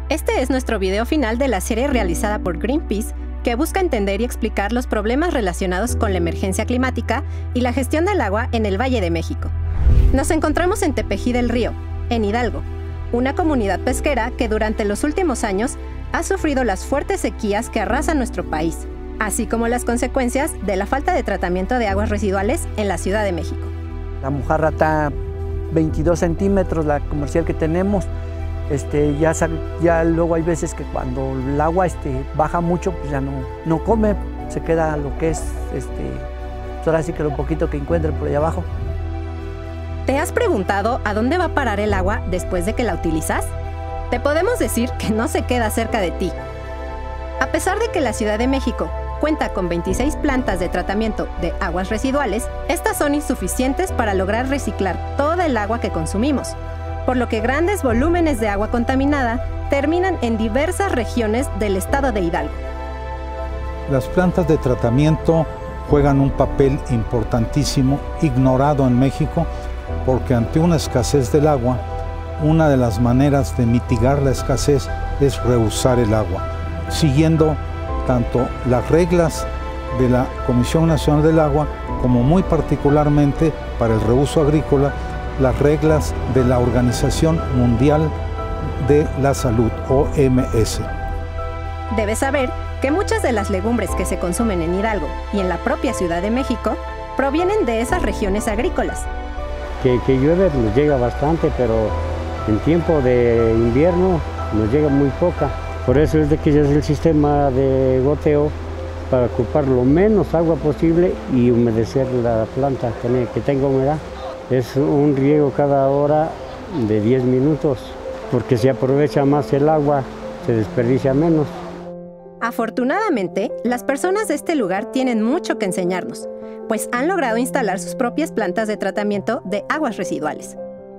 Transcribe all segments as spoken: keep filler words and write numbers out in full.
Este es nuestro video final de la serie realizada por Greenpeace, que busca entender y explicar los problemas relacionados con la emergencia climática y la gestión del agua en el Valle de México. Nos encontramos en Tepeji del Río, en Hidalgo, una comunidad pesquera que durante los últimos años ha sufrido las fuertes sequías que arrasan nuestro país, así como las consecuencias de la falta de tratamiento de aguas residuales en la Ciudad de México. La mojarra está veintidós centímetros, la comercial que tenemos. Este, ya, ya luego hay veces que cuando el agua este, baja mucho, pues ya no, no come, se queda lo que es, este, ahora sí que lo poquito que encuentre por allá abajo. ¿Te has preguntado a dónde va a parar el agua después de que la utilizas? Te podemos decir que no se queda cerca de ti. A pesar de que la Ciudad de México cuenta con veintiséis plantas de tratamiento de aguas residuales, estas son insuficientes para lograr reciclar toda el agua que consumimos, por lo que grandes volúmenes de agua contaminada terminan en diversas regiones del estado de Hidalgo. Las plantas de tratamiento juegan un papel importantísimo, ignorado en México, porque ante una escasez del agua, una de las maneras de mitigar la escasez es reusar el agua, siguiendo tanto las reglas de la Comisión Nacional del Agua, como muy particularmente para el reuso agrícola, las reglas de la Organización Mundial de la Salud, O M S. Debes saber que muchas de las legumbres que se consumen en Hidalgo y en la propia Ciudad de México provienen de esas regiones agrícolas. Que, que llueve nos llega bastante, pero en tiempo de invierno nos llega muy poca. Por eso es de que ya es el sistema de goteo para ocupar lo menos agua posible y humedecer la planta, que tenga humedad. Es un riego cada hora de diez minutos, porque si aprovecha más el agua, se desperdicia menos. Afortunadamente, las personas de este lugar tienen mucho que enseñarnos, pues han logrado instalar sus propias plantas de tratamiento de aguas residuales.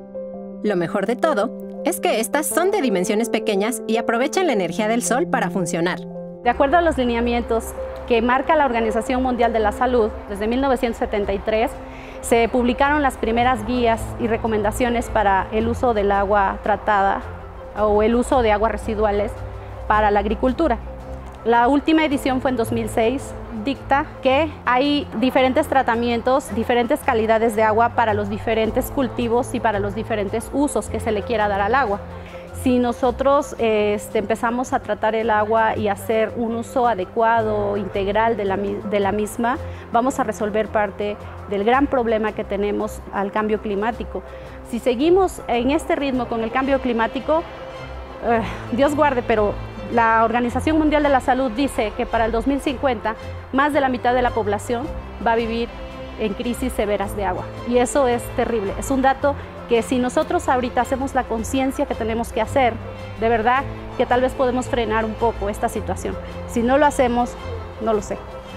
Lo mejor de todo es que estas son de dimensiones pequeñas y aprovechan la energía del sol para funcionar. De acuerdo a los lineamientos que marca la Organización Mundial de la Salud, desde mil novecientos setenta y tres, se publicaron las primeras guías y recomendaciones para el uso del agua tratada o el uso de aguas residuales para la agricultura. La última edición fue en dos mil seis, dicta que hay diferentes tratamientos, diferentes calidades de agua para los diferentes cultivos y para los diferentes usos que se le quiera dar al agua. Si nosotros este, empezamos a tratar el agua y hacer un uso adecuado, integral de la, de la misma, vamos a resolver parte del gran problema que tenemos al cambio climático. Si seguimos en este ritmo con el cambio climático, eh, Dios guarde, pero la Organización Mundial de la Salud dice que para el dos mil cincuenta más de la mitad de la población va a vivir en crisis severas de agua. Y eso es terrible, es un dato que si nosotros ahorita hacemos la conciencia que tenemos que hacer, de verdad que tal vez podemos frenar un poco esta situación. Si no lo hacemos, no lo sé.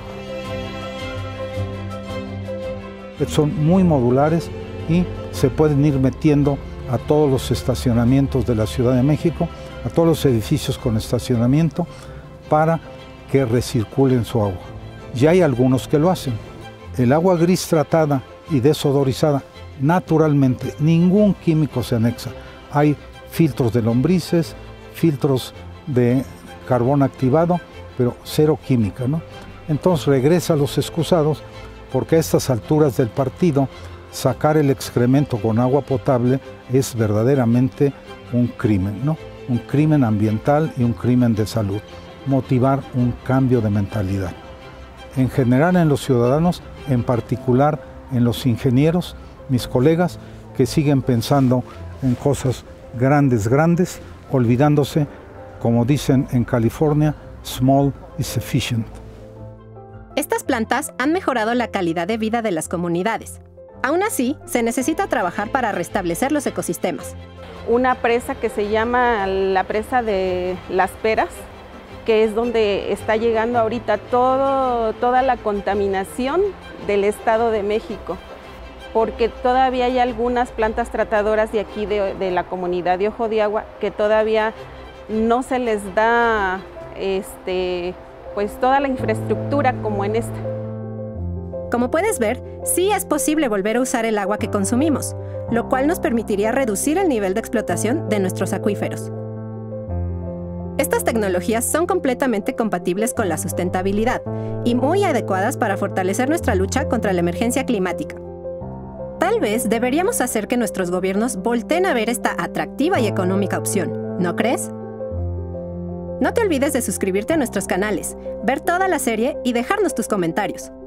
Son muy modulares y se pueden ir metiendo a todos los estacionamientos de la Ciudad de México, a todos los edificios con estacionamiento, para que recirculen su agua. Ya hay algunos que lo hacen. El agua gris tratada y desodorizada, naturalmente, ningún químico se anexa. Hay filtros de lombrices, filtros de carbón activado, pero cero química, ¿no? Entonces regresa a los excusados, porque a estas alturas del partido, sacar el excremento con agua potable es verdaderamente un crimen, ¿no? Un crimen ambiental y un crimen de salud. Motivar un cambio de mentalidad. En general en los ciudadanos, en particular en los ingenieros, mis colegas, que siguen pensando en cosas grandes, grandes, olvidándose, como dicen en California, small is efficient. Estas plantas han mejorado la calidad de vida de las comunidades. Aún así, se necesita trabajar para restablecer los ecosistemas. Una presa que se llama la presa de Las Peras, que es donde está llegando ahorita todo, toda la contaminación del Estado de México, porque todavía hay algunas plantas tratadoras de aquí, de, de la comunidad de Ojo de Agua, que todavía no se les da este, pues, toda la infraestructura como en esta. Como puedes ver, sí es posible volver a usar el agua que consumimos, lo cual nos permitiría reducir el nivel de explotación de nuestros acuíferos. Estas tecnologías son completamente compatibles con la sustentabilidad y muy adecuadas para fortalecer nuestra lucha contra la emergencia climática. Tal vez deberíamos hacer que nuestros gobiernos volteen a ver esta atractiva y económica opción, ¿no crees? No te olvides de suscribirte a nuestros canales, ver toda la serie y dejarnos tus comentarios.